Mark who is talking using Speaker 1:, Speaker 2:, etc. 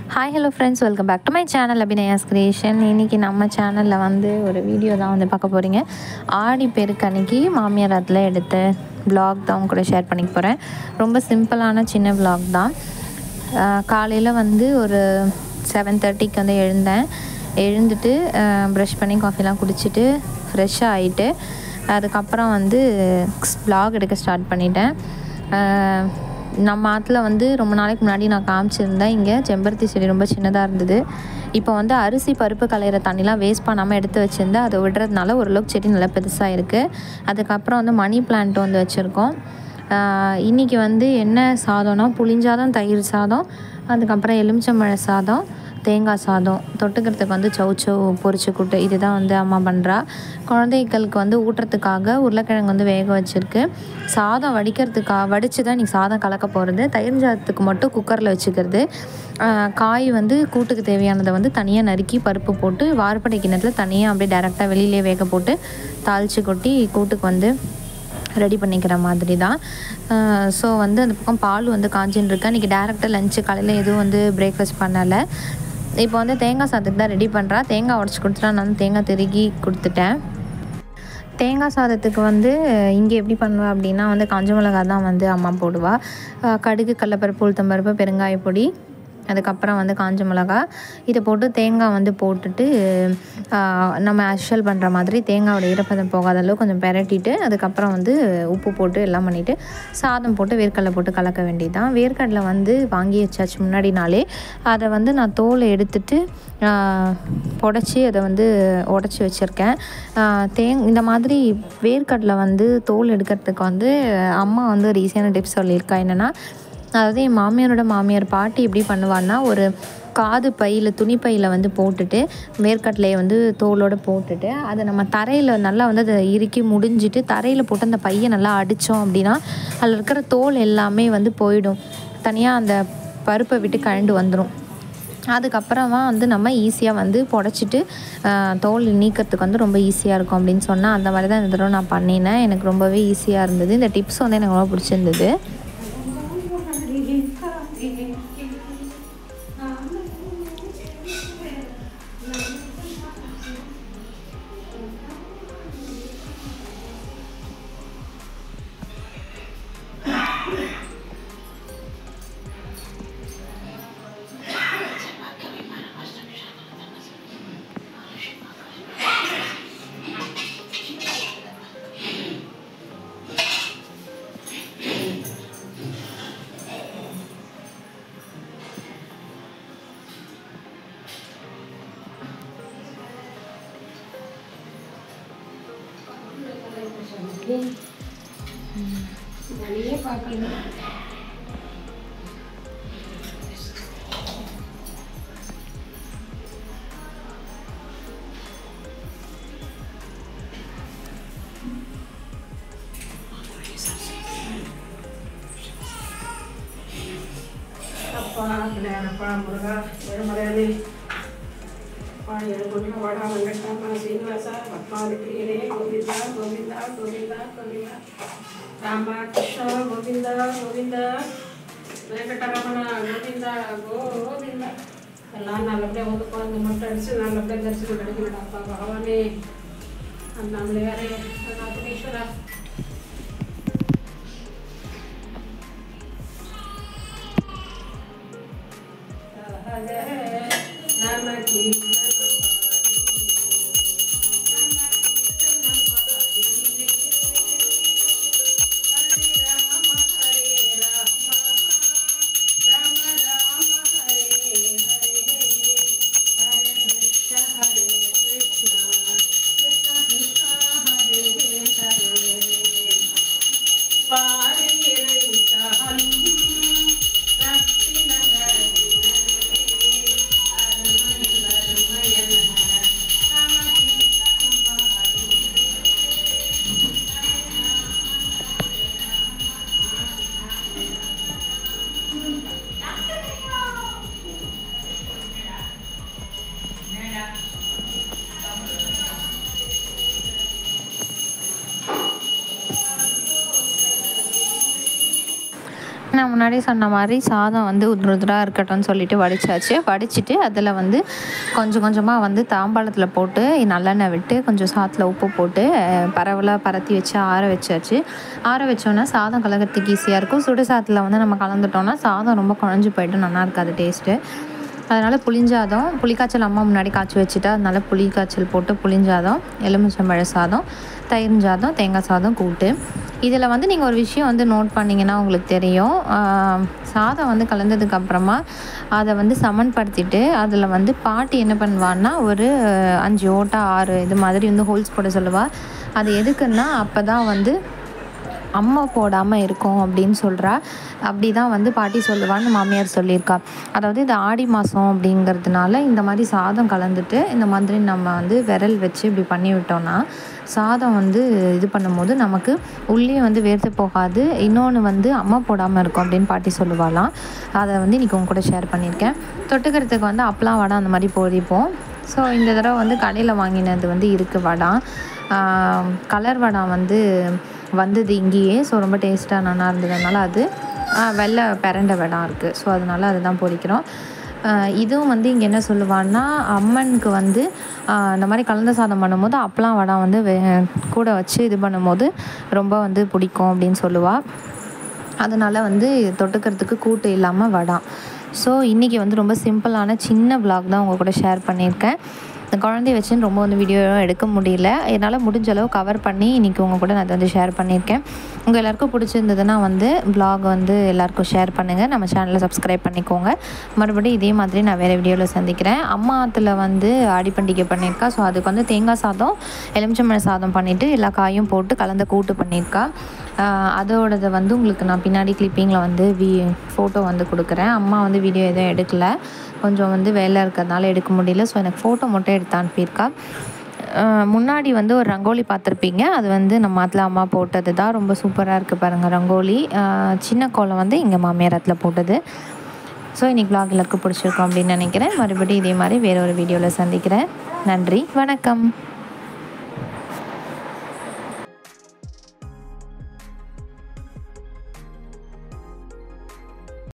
Speaker 1: Hi hello friends, welcome back to my channel Abhinaya's creation. இன்றைக்கி நம்ம சேனலில் வந்து ஒரு வீடியோ தான் வந்து பார்க்க போகிறீங்க. ஆடி பெருக்கு அன்றைக்கி மாமியார் அதில் எடுத்த வ்ளாக் தான் உங்க கூட ஷேர் பண்ணிக்க போகிறேன். ரொம்ப சிம்பிளான சின்ன வ்ளாக் தான். காலையில் வந்து ஒரு 7:30க்கு வந்து எழுந்துட்டு ப்ரஷ் பண்ணி காஃபிலாம் குடிச்சிட்டு ஃப்ரெஷ்ஷாக ஆகிட்டு அதுக்கப்புறம் வந்து வ்ளாக் எடுக்க ஸ்டார்ட் பண்ணிட்டேன். நம்ம ஆற்றுல வந்து ரொம்ப நாளைக்கு முன்னாடி நான் காமிச்சிருந்தேன். இங்கே செம்பருத்தி செடி ரொம்ப சின்னதாக இருந்தது. இப்போ வந்து அரிசி பருப்பு களையிற தண்ணிலாம் வேஸ்ட் பண்ணாமல் எடுத்து வச்சுருந்தேன். அதை விடுறதுனால ஓரளவுக்கு செடி நல்லா பெருசாக இருக்குது. அதுக்கப்புறம் வந்து மணி பிளான்ட் வந்து வச்சுருக்கோம். இன்றைக்கி வந்து என்ன சாதம்னா புளிஞ்சாதம், தயிர் சாதம், அதுக்கப்புறம் எலுமிச்சம்பழ சாதம், தேங்காய் சாதம், தொட்டுக்கிறதுக்கு வந்து சௌச்சௌ பொரிச்சு கூட்டு. இதுதான் வந்து அம்மா பண்ணுறா. குழந்தைகளுக்கு வந்து ஊட்டுறதுக்காக உருளைக்கிழங்கு வந்து வேக வச்சுருக்கு. சாதம் வடித்து தான் இன்றைக்கி சாதம் கலக்க போகிறது. தயிர் சாதத்துக்கு மட்டும் குக்கரில் வச்சுக்கிறது. காய் வந்து கூட்டுக்கு தேவையானதை வந்து தனியாக நறுக்கி பருப்பு போட்டு வார்ப்படை கிண்ணத்தில் தனியாக அப்படியே டேரெக்டாக வெளியிலே வேக போட்டு தாளித்து கொட்டி கூட்டுக்கு வந்து ரெடி பண்ணிக்கிற மாதிரி தான். ஸோ வந்து அந்த பக்கம் பால் வந்து காஞ்சின்னு இருக்கேன். இன்றைக்கி டேரெக்டாக லஞ்சு காலையில் எதுவும் வந்து பிரேக்ஃபாஸ்ட் பண்ணலை. இப்போ வந்து தேங்காய் சாதத்துக்கு தான் ரெடி பண்ணுறா. தேங்காய் உடச்சி கொடுத்துட்டா, நான் தேங்காய் திருகி கொடுத்துட்டேன். தேங்காய் சாதத்துக்கு வந்து இங்கே எப்படி பண்ணுவேன் அப்படின்னா வந்து காஞ்ச மிளகா தான் வந்து அம்மா போடுவாள். கடுகு, கடலைப்பருப்பு, உளுத்தம்பருப்பு, பெருங்காய பொடி, அதுக்கப்புறம் வந்து காஞ்ச மிளகா இதை போட்டு தேங்காய் வந்து போட்டுட்டு நம்ம ஆஷுவல் பண்ணுற மாதிரி தேங்காயோட ஈரப்பதம் போகாத அளவு கொஞ்சம் பெரட்டிட்டு அதுக்கப்புறம் வந்து உப்பு போட்டு எல்லாம் பண்ணிவிட்டு சாதம் போட்டு வேர்க்கடலை போட்டு கலக்க வேண்டியது தான். வேர்க்கடலை வந்து வாங்கி வச்சாச்சு முன்னாடி நாளே. அதை வந்து நான் தோலை எடுத்துட்டு புடச்சி அதை வந்து உடச்சி வச்சுருக்கேன். இந்த மாதிரி வேர்க்கடலை வந்து தோல் எடுக்கிறதுக்கு வந்து அம்மா வந்து ஒரு ஈஸியான டிப்ஸ் சொல்லியிருக்கா. என்னென்னா, அதாவது என் மாமியார் பாட்டி எப்படி பண்ணுவான்னா, ஒரு காது பையில் துணிப்பையில் வந்து போட்டுட்டு வேர்க்கடலையை வந்து தோலோடு போட்டுட்டு அதை நம்ம தரையில் நல்லா வந்து அதை இறுக்கி முடிஞ்சிட்டு தரையில் போட்டு அந்த பையை நல்லா அடித்தோம் அப்படின்னா அதில் இருக்கிற தோல் எல்லாமே வந்து போயிடும். தனியாக அந்த பருப்பை விட்டு கழண்டு வந்துடும். அதுக்கப்புறமா வந்து நம்ம ஈஸியாக வந்து புடச்சிட்டு தோல் நீக்கிறதுக்கு வந்து ரொம்ப ஈஸியாக இருக்கும் அப்படின்னு சொன்னால், அந்த மாதிரி தான் இந்த தடவை நான் பண்ணினேன். எனக்கு ரொம்பவே ஈஸியாக இருந்தது. இந்த டிப்ஸ் வந்து எனக்கு ரொம்ப பிடிச்சிருந்தது.
Speaker 2: நிறைய பார்க்கணும். அப்பா பிள்ளையாரப்பா முருகா ஏழுமலையாளி ஏழுகுண்ட வடா வெங்கடராம சீனிவாசா பத்மாவதி பிரியரே கோவிந்தா கோவிந்தா கோவிந்தா கோவிந்தா ராமா கிருஷ்ணா கோவிந்தா கோவிந்தா வெங்கடரமணா கோவிந்தா கோவிந்தா. எல்லாம் நல்லபடியாக வந்து குழந்தை மட்டும் அடிச்சு நல்லபடியாக தரிசனம் கிடைக்கணும். அப்பா பகவானே அந்த நம்மளையாரே ஈஸ்வரா நமக்கு
Speaker 1: நான் முன்னாடி சொன்ன மாதிரி சாதம் வந்து உதிராக இருக்கட்டும்னு சொல்லிட்டு வடிச்சாச்சு. வடிச்சிட்டு அதில் வந்து கொஞ்சம் கொஞ்சமாக வந்து தாம்பாளத்தில் போட்டு நல்லெண்ணெய் விட்டு கொஞ்சம் சாதத்தில் உப்பு போட்டு பரவலாக பரத்தி வச்சு ஆற வச்சாச்சு. ஆற வச்சோன்னா சாதம் கலக்கிறதுக்கு ஈஸியாக இருக்கும். சுடு சாதத்தில் வந்து நம்ம கலந்துட்டோம்னா சாதம் ரொம்ப குழஞ்சி போய்ட்டு நல்லா இருக்காது டேஸ்ட்டு. அதனால் புளிஞ்சாதம், புளிக்காய்ச்சல் அம்மா முன்னாடி காய்ச்சி வச்சுட்டா, அதனால் புளிக்காய்ச்சல் போட்டு புளிஞ்சாதம், எலுமிச்சம்பழ சாதம், தயிர் சாதம், தேங்காய் சாதம் கூட்டு. இதில் வந்து நீங்கள் ஒரு விஷயம் வந்து நோட் பண்ணிங்கன்னா உங்களுக்கு தெரியும். சாதம் வந்து கலந்ததுக்கப்புறமா அதை வந்து சமன்படுத்திட்டு அதில் வந்து பாட்டி என்ன பண்ணுவான்னா ஒரு 5 ஓட்டை 6 இது மாதிரி வந்து ஹோல்ஸ் போட சொல்லுவாள். அது எதுக்குன்னா அப்போ தான் வந்து அம்மா போடாமல் இருக்கும் அப்படின்னு சொல்கிறா. அப்படி தான் வந்து பாட்டி சொல்லுவான்னு மாமியார் சொல்லியிருக்கா. அதாவது இது ஆடி மாதம் அப்படிங்கிறதுனால இந்த மாதிரி சாதம் கலந்துட்டு இந்த மாதிரி நம்ம வந்து விரல் வச்சு இப்படி பண்ணி விட்டோம்னா சாதம் வந்து இது பண்ணும்போது நமக்கு உள்ளே வந்து வேர்த்து போகாது. இன்னொன்று வந்து அம்மா போடாமல் இருக்கும் அப்படின்னு பாட்டி சொல்லுவாளாம். அதை வந்து இன்றைக்கி உங்க கூட ஷேர் பண்ணியிருக்கேன். தொட்டுக்கிறதுக்கு வந்து அப்பளம் வடை அந்த மாதிரி பொரிப்போம். ஸோ இந்த தடவை வந்து கடையில் வாங்கினது வந்து இருக்குது வடை. கலர் வடை வந்து வந்தது இங்கேயே. ஸோ ரொம்ப டேஸ்ட்டாக நல்லா இருந்ததுனால அது வெள்ளை பிரண்டை வடை இருக்குது. ஸோ அதனால் அதுதான் பொரிக்கிறோம். இதுவும் வந்து இங்கே என்ன சொல்லுவான்னா அம்மனுக்கு வந்து இந்த மாதிரி கலந்த சாதம் பண்ணும்போது அப்பளம் வடை வந்து கூட வச்சு இது பண்ணும்போது ரொம்ப வந்து பிடிக்கும் அப்படின்னு சொல்லுவாள். அதனால் வந்து தொட்டுக்கிறதுக்கு கூட்டு இல்லாமல் வடை. ஸோ இன்றைக்கி வந்து ரொம்ப சிம்பிளான சின்ன விலாக் தான் உங்கள் கூட ஷேர் பண்ணியிருக்கேன். இந்த குழந்தைய வச்சுன்னு ரொம்ப வந்து வீடியோ எடுக்க முடியல. என்னால் முடிஞ்ச அளவு கவர் பண்ணி இன்றைக்கி உங்கள் கூட நான் அதை வந்து ஷேர் பண்ணியிருக்கேன். உங்கள் எல்லாேருக்கும் பிடிச்சிருந்ததுன்னா வந்து விலாக் வந்து எல்லாேருக்கும் ஷேர் பண்ணுங்கள். நம்ம சேனலை சப்ஸ்கிரைப் பண்ணிக்கோங்க. மறுபடியும் இதே மாதிரி நான் வேறு வீடியோவில் சந்திக்கிறேன். அம்மா ஆற்றுல வந்து ஆடி பண்டிகை பண்ணியிருக்கா. ஸோ அதுக்கு வந்து தேங்காய் சாதம், எலுமிச்சம்பழ சாதம் பண்ணிவிட்டு எல்லா காயும் போட்டு கலந்த கூட்டு பண்ணியிருக்கா. அதோடது வந்து உங்களுக்கு நான் பின்னாடி கிளிப்பிங்கில் வந்து ஃபோட்டோ வந்து கொடுக்குறேன். அம்மா வந்து வீடியோ எதுவும் எடுக்கலை, கொஞ்சம் வந்து வேலை இருக்கிறதுனால எடுக்க முடியல. ஸோ எனக்கு ஃபோட்டோ மட்டும் எடுத்து அனுப்பியிருக்கா. முன்னாடி வந்து ஒரு ரங்கோலி பார்த்துருப்பீங்க. அது வந்து நம்ம அதில் அம்மா போட்டது தான். ரொம்ப சூப்பராக இருக்குது பாருங்கள் ரங்கோலி. சின்ன கோலம் வந்து இங்கே மாமியார் அதில் போட்டது. ஸோ இன்றைக்கி விலாக் எல்லாருக்கும் பிடிச்சிருக்கோம் அப்படின்னு நினைக்கிறேன். மறுபடியும் இதே மாதிரி வேறு ஒரு வீடியோவில் சந்திக்கிறேன். நன்றி, வணக்கம்.